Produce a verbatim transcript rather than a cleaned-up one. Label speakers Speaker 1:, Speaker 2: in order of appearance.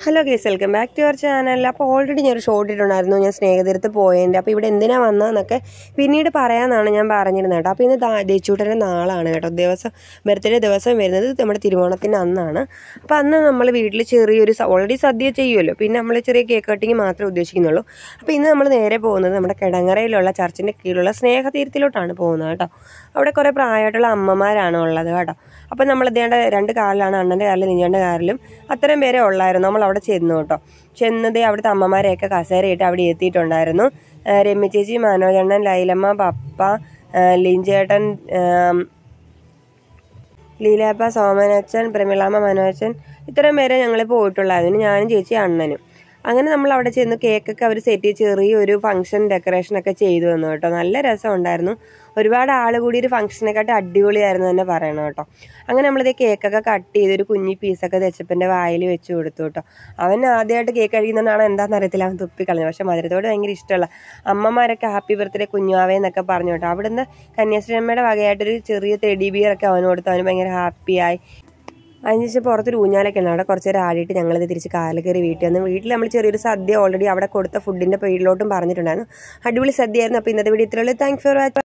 Speaker 1: Hello guys, welcome back to your channel. അപ്പോൾ already ഞാനൊരു short ഇട്ടുണ്ടായിരുന്നു ഞാൻ സ്നേഹതീരത്ത് പോയതിൻ്റെ. അപ്പോൾ ഇവിടെ എന്തിനാ വന്നതെന്നൊക്കെ പിന്നീട് പറയാമെന്നാണ് ഞാൻ പറഞ്ഞിരുന്നത് കേട്ടോ. അപ്പോൾ ഇന്ന് ദേച്ചൂട്ടൻ്റെ നാളാണ് കേട്ടോ. ദിവസം ബർത്ത്ഡേ ദിവസം വരുന്നത് നമ്മുടെ തിരുവോണത്തിൻ്റെ അന്നാണ്. അപ്പോൾ അന്ന് നമ്മൾ വീട്ടിൽ ചെറിയൊരു ഓൾറെഡി സദ്യ ചെയ്യുമല്ലോ, പിന്നെ നമ്മൾ ചെറിയ കേക്ക് കട്ടിങ് മാത്രമേ ഉദ്ദേശിക്കുന്നുള്ളൂ. അപ്പോൾ ഇന്ന് നമ്മൾ നേരെ പോകുന്നത് നമ്മുടെ കിടങ്ങറയിലുള്ള ചർച്ചിൻ്റെ കീഴിലുള്ള സ്നേഹതീരത്തിലോട്ടാണ് പോകുന്നത് കേട്ടോ. അവിടെ കുറേ പ്രായമായിട്ടുള്ള അമ്മമാരാണ് ഉള്ളത് കേട്ടോ. അപ്പോൾ നമ്മൾ ഇതേണ്ട രണ്ട് കാറിലാണ്, അണ്ണൻ്റെ കാറിലും നിഞ്ഞൻ്റെ കാറിലും അത്രയും പേരെ ഉള്ളായിരുന്നു. നമ്മൾ അവിടെ ചെന്നു കേട്ടോ. ചെന്നത് അവിടുത്തെ അമ്മമാരെയൊക്കെ കസേരയിട്ട് അവിടെ എത്തിയിട്ടുണ്ടായിരുന്നു. രമ്യ ചേച്ചി, മനോജണ്ണൻ, ലൈലമ്മ, പപ്പ, ലിഞ്ചേട്ടൻ, ലീലാപ്പ, സോമനച്ചൻ, പ്രമിളാമ്മ, മനോജൻ, ഇത്രയും പേരെ ഞങ്ങൾ പോയിട്ടുള്ളായിരുന്നു. ഞാനും ചേച്ചി അണ്ണനും. അങ്ങനെ നമ്മൾ അവിടെ ചെന്ന് കേക്കൊക്കെ അവർ സെറ്റ് ചെയ്ത് ചെറിയൊരു ഫംഗ്ഷൻ ഡെക്കറേഷനൊക്കെ ചെയ്തു തന്നു കേട്ടോ. നല്ല രസമുണ്ടായിരുന്നു. ഒരുപാട് ആൾ കൂടി ഒരു ഫംഗ്ഷനെക്കാട്ട് അടിപൊളിയായിരുന്നു തന്നെ പറയണം കേട്ടോ. അങ്ങനെ നമ്മളിത് കേക്കൊക്കെ കട്ട് ചെയ്തൊരു കുഞ്ഞി പീസൊക്കെ തെച്ചപ്പൻ്റെ വായിൽ വെച്ച് കൊടുത്തു കേട്ടോ. അവൻ ആദ്യമായിട്ട് കേക്ക് കഴിക്കുന്നതാണ് എന്താണെന്ന് അറിയത്തില്ല, അവൻ തുപ്പിക്കളഞ്ഞു. പക്ഷെ മധുരത്തോട് ഭയങ്കര ഇഷ്ടമുള്ള അമ്മമാരൊക്കെ ഹാപ്പി ബർത്ത്ഡേ കുഞ്ഞാവേ എന്നൊക്കെ പറഞ്ഞു കേട്ടോ. അവിടുന്ന് കന്യാശ്രീയമ്മയുടെ വകയായിട്ടൊരു ചെറിയ ടെഡി ബിയറൊക്കെ അവന് കൊടുത്തു. അവന് ഭയങ്കര ഹാപ്പിയായി. അതിനുശേഷം പുറത്തൊരു ഊഞ്ഞാലൊക്കെ ഉണ്ട്. അവിടെ കുറച്ച് നേരം ആടിയിട്ട് ഞങ്ങളിത് തിരിച്ച് കാല് കയറി വീട്ടിൽ വന്ന് വീട്ടിൽ നമ്മൾ ചെറിയൊരു സദ്യ ഓൾറെഡി അവിടെ കൊടുത്ത ഫുഡിൻ്റെ പേരിലോട്ടും പറഞ്ഞിട്ടുണ്ടായിരുന്നു. അടിപൊളി സദ്യയായിരുന്നു. അപ്പോൾ ഇന്നത്തെ വീഡിയോ ഇത്രയുള്ളൂ. Thanks for watching.